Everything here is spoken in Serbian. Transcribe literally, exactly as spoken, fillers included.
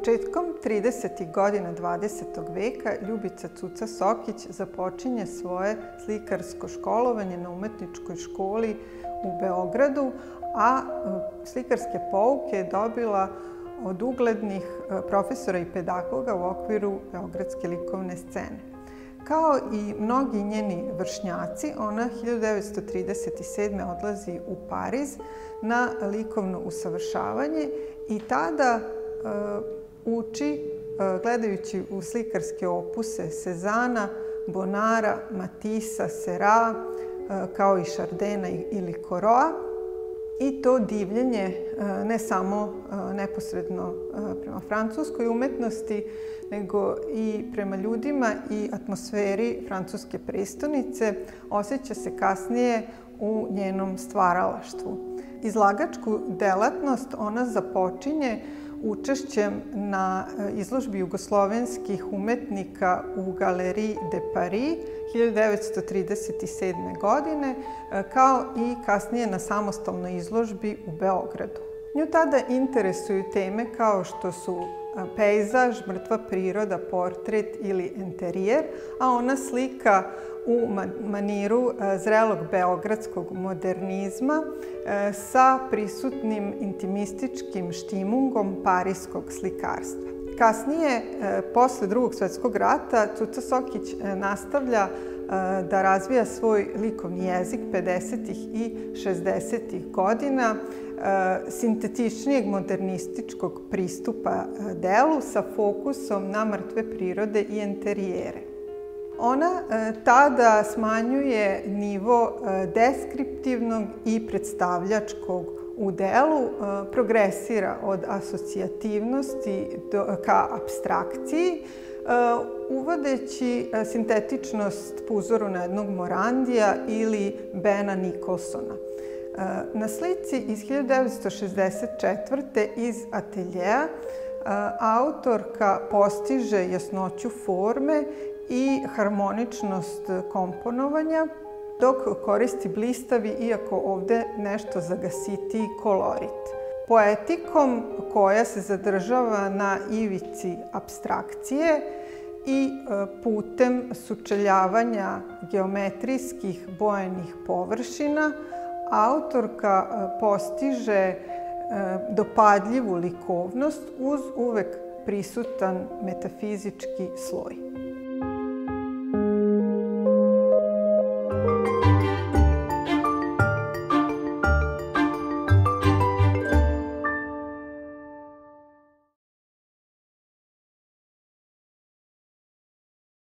Početkom tridesetih godina dvadesetog veka Ljubica Cuca Sokić započinje svoje slikarsko školovanje na Umetničkoj školi u Beogradu, a slikarske pouke je dobila od uglednih profesora i pedagoga u okviru beogradske likovne scene. Kao i mnogi njeni vršnjaci, ona hiljadu devetsto trideset sedme. odlazi u Pariz na likovno usavršavanje i tada uči, gledajući u slikarske opuse Cezana, Bonara, Matissa, Seurat, kao i Chardina ili Corot, i to divljenje ne samo neposredno prema francuskoj umetnosti, nego i prema ljudima i atmosferi francuske prestonice osjeća se kasnije u njenom stvaralaštvu. Izlagačku delatnost ona započinje učešćem na izložbi jugoslovenskih umetnika u Galeriji de Paris hiljadu devetsto trideset sedme. godine, kao i kasnije na samostalnoj izložbi u Beogradu. Nju tada interesuju teme kao što su pejzaž, mrtva priroda, portret ili enterijer, a ona slika u maniru zrelog beogradskog modernizma sa prisutnim intimističkim štimungom parijskog slikarstva. Kasnije, posle Drugog svetskog rata, Cuca Sokić nastavlja da razvija svoj likovni jezik pedesetih i šezdesetih godina, sintetičnijeg modernističkog pristupa delu sa fokusom na mrtve prirode i enterijere. Ona tada smanjuje nivo deskriptivnog i predstavljačkog u delu, progresira od asocijativnosti ka apstrakciji, uvodeći sintetičnost po uzoru na jednog Morandija ili Bena Nicholsona. Na slici iz hiljadu devetsto šezdeset četvrte. iz ateljea autorka postiže jasnoću forme i harmoničnost komponovanja, dok koristi blistavi, iako ovde nešto zagasitiji kolorit. Poetikom koja se zadržava na ivici apstrakcije i putem sučeljavanja geometrijskih bojenih površina, autorka postiže dopadljivu likovnost uz uvek prisutan metafizički sloj.